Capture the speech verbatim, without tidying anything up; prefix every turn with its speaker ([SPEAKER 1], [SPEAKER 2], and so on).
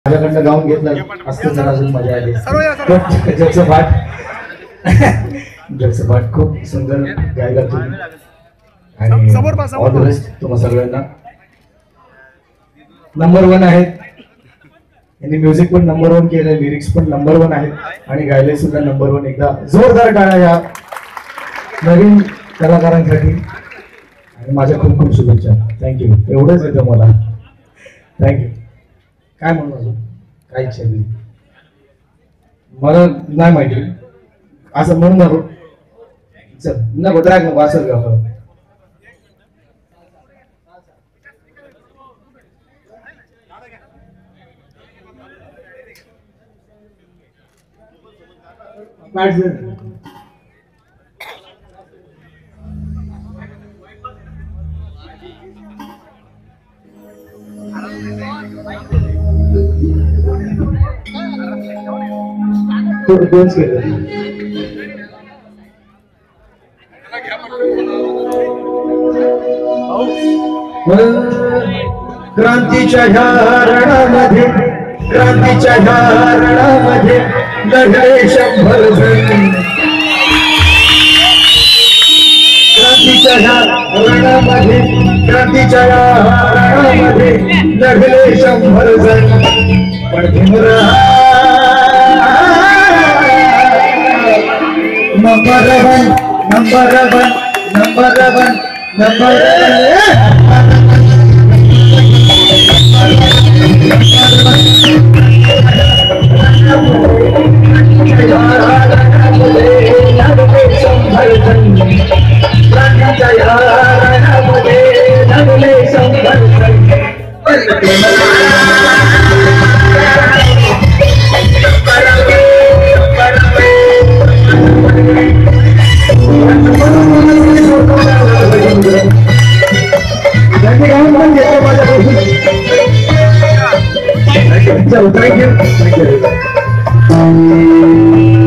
[SPEAKER 1] माझ्याकडनं गाऊन घेतलं असतं तर अजून मजा आली. जगचं पाठ जगचं पाठ खूप सुंदर गायला तुम्ही आणि ऑल द बेस्ट तुम्हा सगळ्यांना. नंबर वन आहेत यांनी, म्युझिक पण नंबर वन केलंय, लिरिक्स पण नंबर वन आहेत आणि गायले सुद्धा नंबर वन. एकदा जोरदार टाळ्या या नवीन कलाकारांसाठी आणि माझ्या खूप खूप शुभेच्छा. थँक्यू. एवढंच येतं मला. थँक्यू. काय म्हणू अजून काय इच्छा आहे मला नाही माहिती असं म्हणून नको. चल नको ड्रॅग नको असं का दोनच केलं. क्रांतीच्या ह्या रणामध्ये क्रांतीच्या ह्या रणामध्ये लढले शंभर जण. क्रांतीच्या ह्या रणामध्ये क्रांतीच्या ह्या रणामध्ये लढले शंभर जण. पण Bhimrao number one number one number one number Thank you. Thank you.